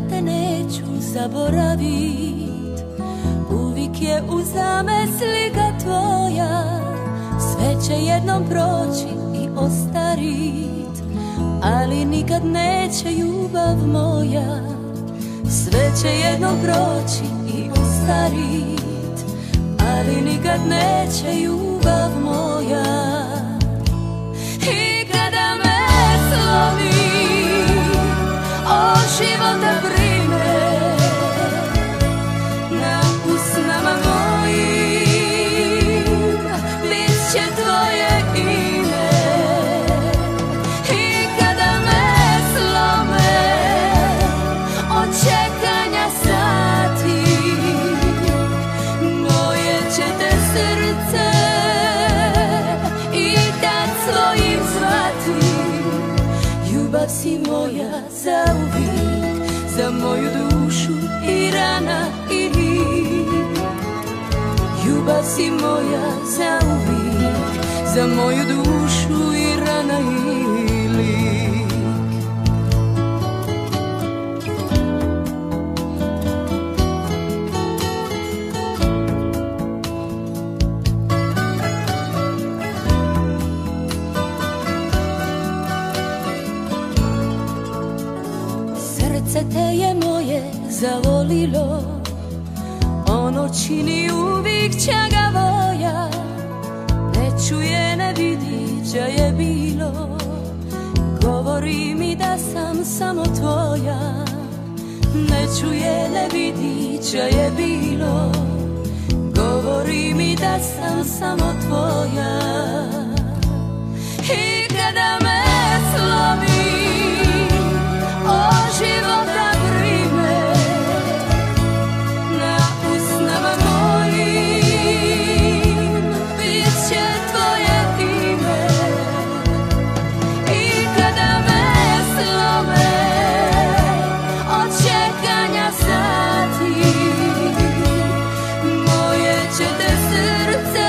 te neću zaboravit. Uvijek je uzame slika tvoja, sve će jednom proći i ostarit, ali nikad neće ljubav moja. Sve će jednom proći i ostarit, ali nikad neće ljubav moja. I kada me slomi o života brine, na usnama mojim bit će tvoje ime. I kada me slome od čekanja sati, moje će te srce i tad svojim zvati. Ljubav si moja zauvijek, za moju dušu i rana i lik. Ljubav si moja zauvijek, za moju dušu i rana i lik. Srce te je moje zavolilo, ono čini uvijek čagavoja. Ne čuje, ne vidi, ča je bilo, govori mi da sam samo tvoja. Ne čuje, ne vidi, ča je bilo, govori mi da sam samo tvoja. I kada me slomi o života brine, na usnama mojim bit će tvoje ime. I kada me slome od čekanja sati, moje će te srce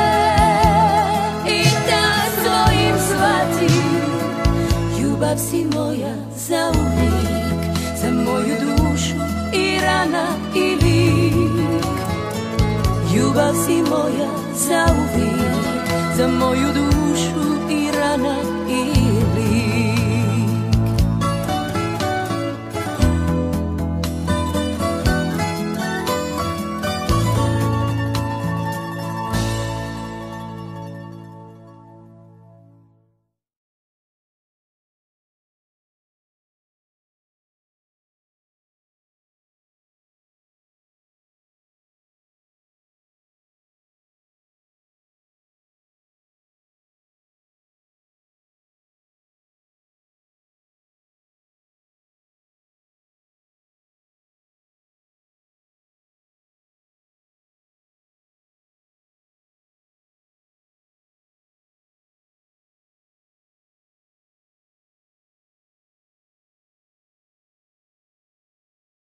i tad svojim zvati. Ljubav si moja zauvijek, za moju dušu i rana i lik. Ljubav si moja zauvijek, za moju dušu i rana i lik.